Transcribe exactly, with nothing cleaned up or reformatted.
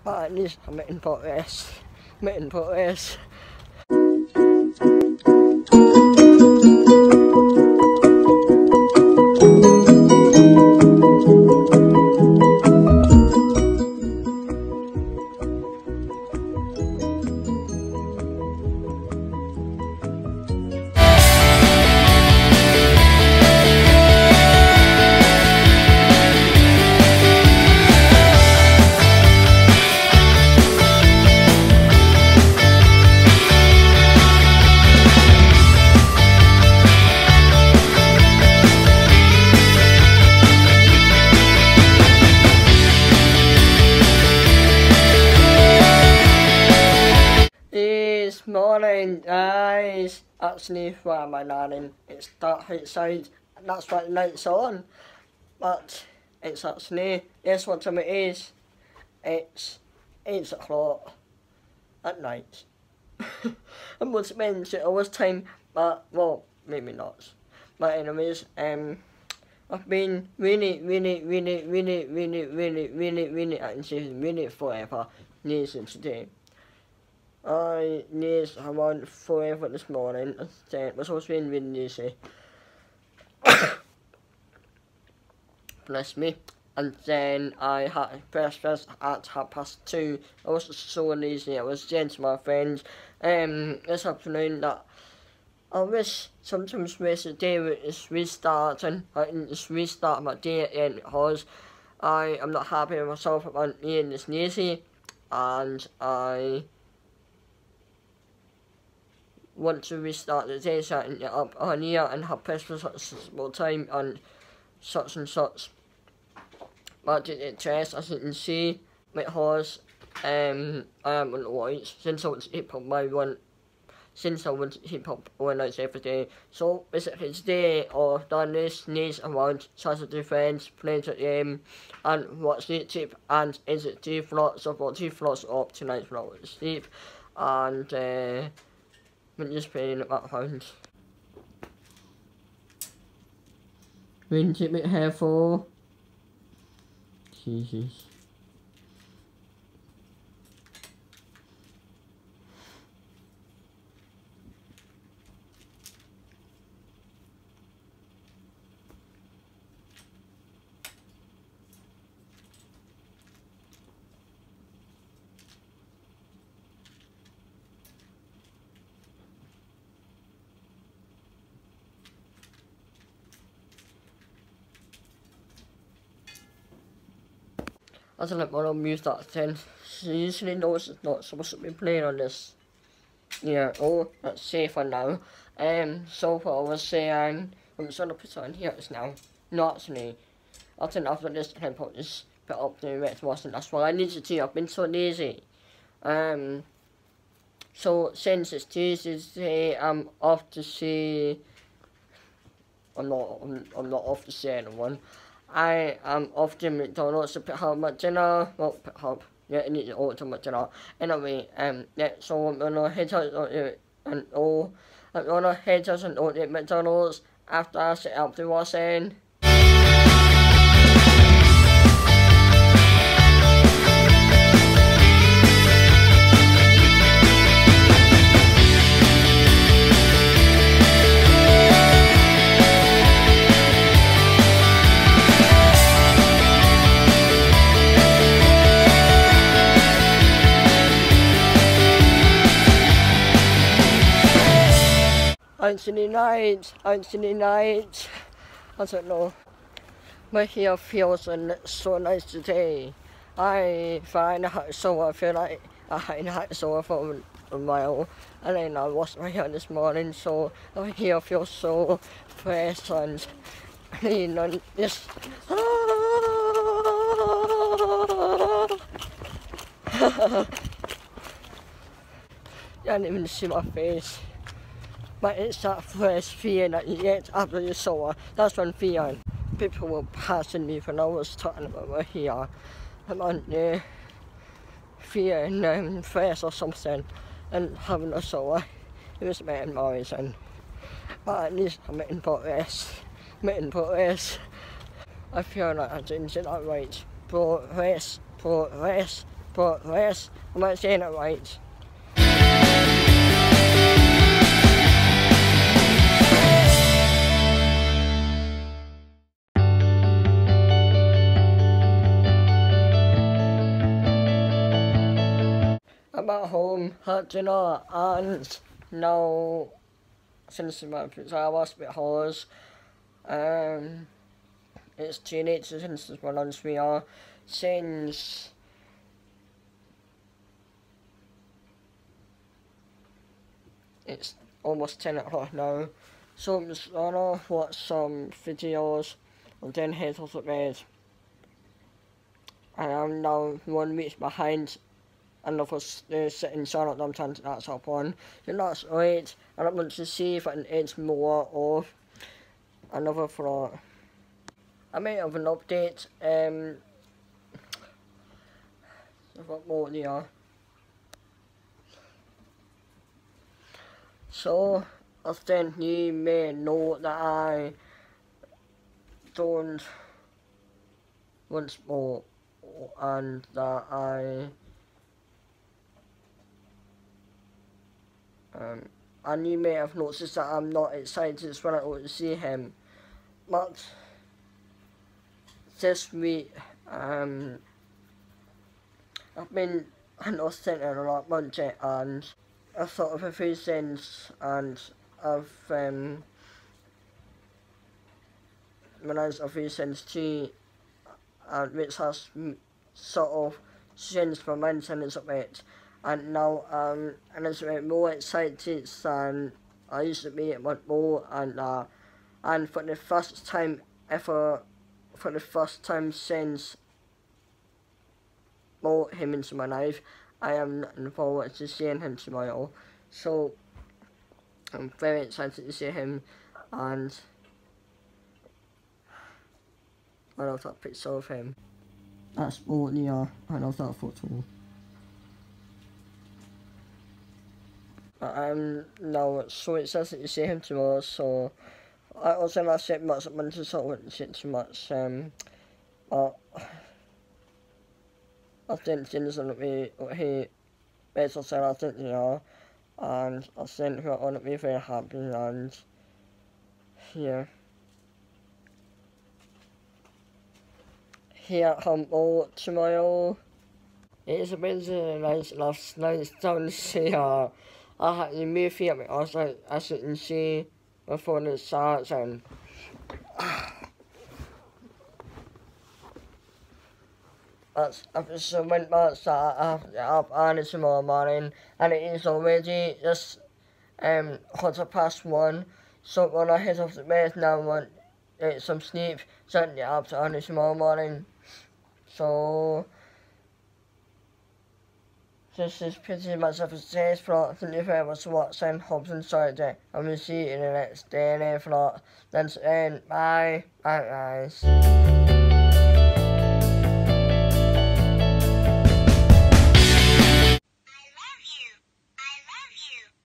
But at least I'm in progress. I'm in progress. This morning, guys, actually, why am I learning? It's dark outside, and that's why the light's on. But it's actually, guess what time it is? It's eight o'clock at night. And what's meant it was time, but well, maybe not. But anyways, um, I've been really, really, really, really, really, really, really, really, actually, really forever lazy today. I lazy around forever this morning, and was also being really lazy. Bless me. And then I had breakfast at half past two. I was so lazy. I was saying to my friends um, this afternoon that I wish sometimes wish the day would just restart, and I can just restart my day again, because I am not happy with myself about being this lazy, and I want to restart the day so I can get up earlier and have breakfast at such time and such and such. But it test, as you can see, because um, I am on the watch since I want to hip hop my one since I want to hip hop one night every day. So basically today I've done this, needs around Saturday friends, playing the game and watch YouTube, and is it two vlogs of what two vlogs of tonight's vlog with Steve, and uh been just playing in the background. Been a bit careful. Jesus. I don't let my mum use that thing. She usually knows it's not supposed to be playing on this. Yeah, oh, that's safer now. Um, so far I was saying, I'm just gonna put it on here just now. No, actually, I think after this I can just put up the rest of it. That's what I need to do. I've been so lazy. Um, so since it's Tuesday, I'm off to see. I'm not. I'm, I'm not off to see anyone. I am off to McDonald's to pick up my dinner. Well, pick up. Yeah, I need to order my dinner. Anyway, um, yeah, so I'm gonna head out and oh, I'm gonna head out and order at McDonald's after I set up the washing. Anthony night, Anthony night. I don't know. My hair feels so nice today. I find out so I feel like I hadn't had so for a while, and then I washed my hair this morning, so my hair feels so fresh and clean and just. You can't even see my face. But it's that fresh feeling that you get after you shower. That's one feeling. People were passing me when I was talking about my hair. I'm on the feeling um, fresh or something and having a shower. It was making amazing. But at least I'm in progress. I'm in progress. I feel like I didn't say that right. Progress, progress, but yes, I'm not saying it right. I'm at home, had dinner, and now, since my parents are last bit horse, um, it's teenagers since my lunch meal, since it's almost ten o'clock now, so I'm just gonna watch some videos and then head off to bed. And I'm now one week behind another uh, sitting Charlotte that I'm trying to catch up on. So that's right, and I'm going to see if I can edit more of another vlog. I might have an update. Um, I've got more there. So, I think you may know that I don't once more, and that I um and you may have noticed that I'm not excited when I go to see him, but this week um I've been I was thinking a lot about it, and I've thought of a few things, and I've um realised a few things too, and which has sort of changed my mindset a bit, and now um and it's a bit more excited than I used to be about more, and uh and for the first time ever, for the first time since brought him into my life, I am looking forward to seeing him tomorrow. So I'm very excited to see him, and I love that picture of him. That's all yeah, I love that photo. I'm now so excited to see him tomorrow, so I also not say much, I'm going to sort of say too much, um, but I think things are going to be what he basically said, I think they are, and I think we're going to be very happy, and yeah. Here at Humboldt tomorrow, it's a bit of nice last night down to see uh, I had to move here because I, as you can see before it starts, and that's after some went back start after up early tomorrow morning, and it is already just um quarter past one, so when I head off to bed now I want to get some sleep, so I can get up to early tomorrow morning. So this is pretty much of today's vlog. Thank you very much for watching. Hope you enjoyed it, and we'll see you in the next daily vlog. Then, bye, bye guys.